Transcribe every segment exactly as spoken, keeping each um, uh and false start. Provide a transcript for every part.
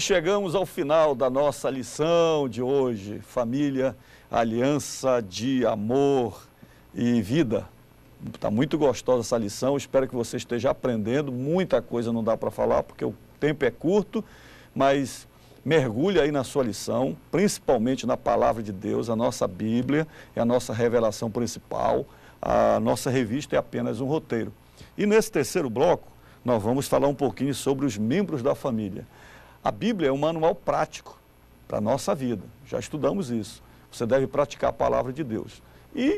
chegamos ao final da nossa lição de hoje. Família, aliança de amor e vida. Está muito gostosa essa lição, espero que você esteja aprendendo. Muita coisa não dá para falar, porque o tempo é curto, mas mergulhe aí na sua lição, principalmente na palavra de Deus. A nossa Bíblia é a nossa revelação principal, a nossa revista é apenas um roteiro. E nesse terceiro bloco, nós vamos falar um pouquinho sobre os membros da família. A Bíblia é um manual prático para a nossa vida, já estudamos isso. Você deve praticar a palavra de Deus. E,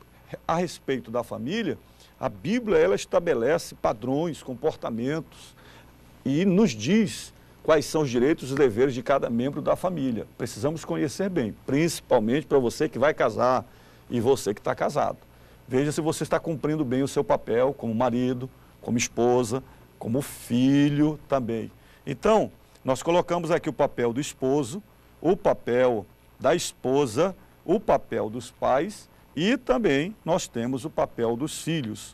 a respeito da família, a Bíblia ela estabelece padrões, comportamentos e nos diz quais são os direitos e os deveres de cada membro da família. Precisamos conhecer bem, principalmente para você que vai casar e você que está casado. Veja se você está cumprindo bem o seu papel como marido, como esposa, como filho também. Então, nós colocamos aqui o papel do esposo, o papel da esposa, o papel dos pais e também nós temos o papel dos filhos.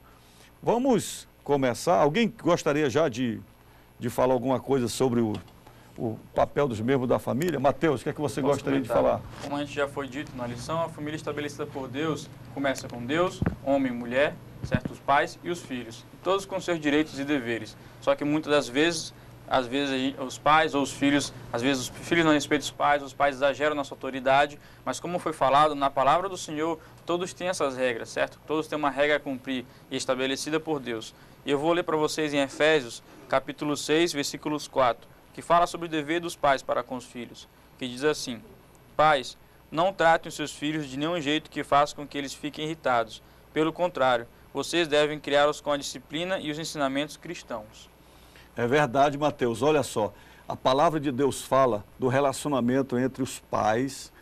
Vamos começar. Alguém gostaria já de, de falar alguma coisa sobre o, o papel dos membros da família? Mateus, o que é que você gostaria de falar? Como a gente já foi dito na lição, a família estabelecida por Deus começa com Deus, homem e mulher, certo? Os pais e os filhos, todos com seus direitos e deveres. Só que muitas das vezes, às vezes os pais ou os filhos, às vezes os filhos não respeitam os pais, os pais exageram na sua autoridade, mas como foi falado na palavra do Senhor, todos têm essas regras, certo? Todos têm uma regra a cumprir e estabelecida por Deus. E eu vou ler para vocês em Efésios, capítulo seis, versículos quatro, que fala sobre o dever dos pais para com os filhos, que diz assim: Pais, não tratem os seus filhos de nenhum jeito que faça com que eles fiquem irritados. Pelo contrário, vocês devem criá-los com a disciplina e os ensinamentos cristãos. É verdade, Mateus. Olha só, a palavra de Deus fala do relacionamento entre os pais,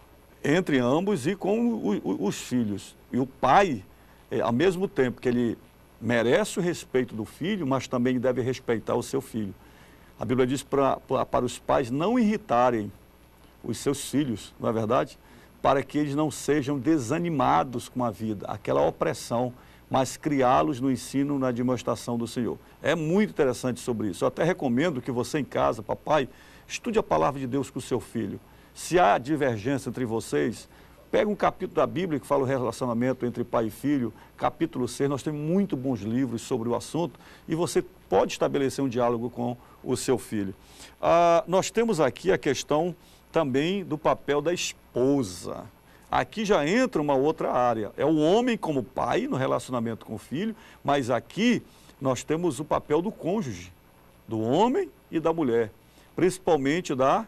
entre ambos e com o, o, os filhos. E o pai, é, ao mesmo tempo que ele merece o respeito do filho, mas também deve respeitar o seu filho. A Bíblia diz pra, pra, para os pais não irritarem os seus filhos, não é verdade? Para que eles não sejam desanimados com a vida, aquela opressão, mas criá-los no ensino, na demonstração do Senhor. É muito interessante sobre isso. Eu até recomendo que você em casa, papai, estude a palavra de Deus com o seu filho. Se há divergência entre vocês, pega um capítulo da Bíblia que fala o relacionamento entre pai e filho, capítulo seis, nós temos muito bons livros sobre o assunto e você pode estabelecer um diálogo com o seu filho. Ah, nós temos aqui a questão também do papel da esposa. Aqui já entra uma outra área, é o homem como pai no relacionamento com o filho, mas aqui nós temos o papel do cônjuge, do homem e da mulher, principalmente da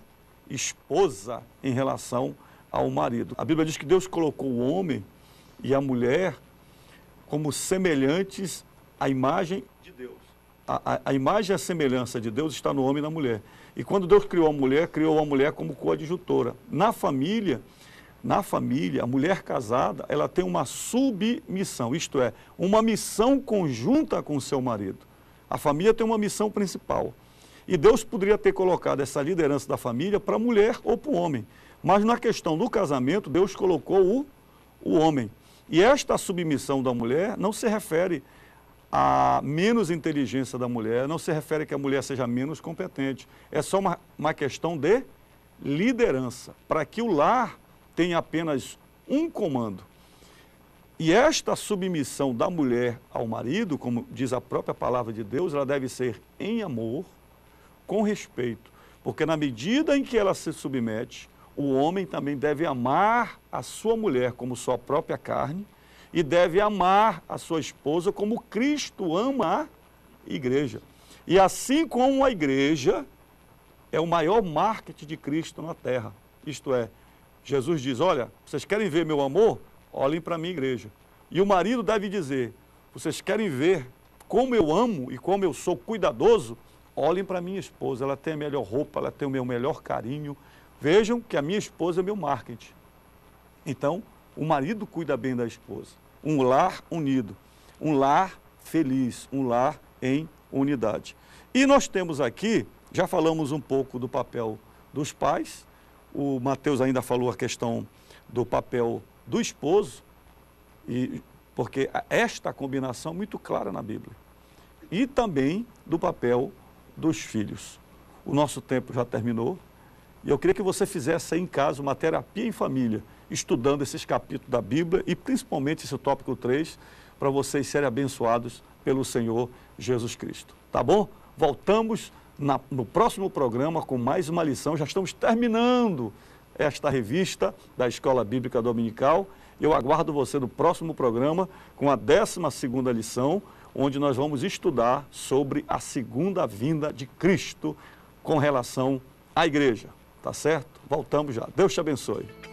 esposa em relação ao marido. A Bíblia diz que Deus colocou o homem e a mulher como semelhantes à imagem de Deus. A, a, a imagem e a semelhança de Deus está no homem e na mulher. E quando Deus criou a mulher, criou a mulher como coadjutora. Na família, na família, a mulher casada, ela tem uma submissão, isto é, uma missão conjunta com o seu marido. A família tem uma missão principal. E Deus poderia ter colocado essa liderança da família para a mulher ou para o homem. Mas na questão do casamento, Deus colocou o, o homem. E esta submissão da mulher não se refere a menos inteligência da mulher, não se refere a que a mulher seja menos competente. É só uma, uma questão de liderança, para que o lar tenha apenas um comando. E esta submissão da mulher ao marido, como diz a própria palavra de Deus, ela deve ser em amor, com respeito, porque na medida em que ela se submete, o homem também deve amar a sua mulher como sua própria carne e deve amar a sua esposa como Cristo ama a igreja. E assim como a igreja é o maior marketing de Cristo na terra, isto é, Jesus diz, olha, vocês querem ver meu amor? Olhem para a minha igreja. E o marido deve dizer, vocês querem ver como eu amo e como eu sou cuidadoso? Olhem para a minha esposa, ela tem a melhor roupa, ela tem o meu melhor carinho. Vejam que a minha esposa é meu marketing. Então, o marido cuida bem da esposa. Um lar unido, um lar feliz, um lar em unidade. E nós temos aqui, já falamos um pouco do papel dos pais, o Mateus ainda falou a questão do papel do esposo, e, porque esta combinação é muito clara na Bíblia. E também do papel dos filhos. o nosso tempo já terminou. E eu queria que você fizesse aí em casa uma terapia em família, estudando esses capítulos da Bíblia e principalmente esse tópico três, para vocês serem abençoados pelo Senhor Jesus Cristo. Tá bom? Voltamos na, no próximo programa com mais uma lição. Já estamos terminando esta revista da Escola Bíblica Dominical. Eu aguardo você no próximo programa com a décima segunda lição, onde nós vamos estudar sobre a segunda vinda de Cristo com relação à igreja. Tá certo? Voltamos já. Deus te abençoe.